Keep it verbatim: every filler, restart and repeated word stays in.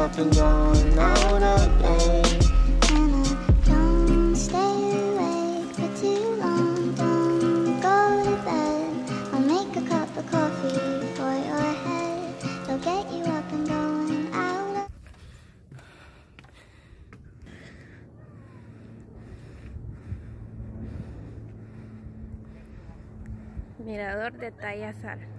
up and going out of bed. And I don't stay awake for too long. Don't go to bed. I'll make a cup of coffee for your head. They'll get you up and going out of. Mirador de Talla Sal.